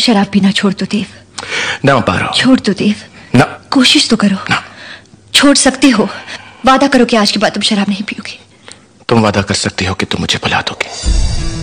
शराब पीना छोड़ दो देव। ना पारो, छोड़ दो देव। ना, कोशिश तो करो ना। छोड़ सकते हो। वादा करो कि आज के बाद तुम शराब नहीं पियोगे। तुम वादा कर सकती हो कि तुम मुझे भुला दोगे।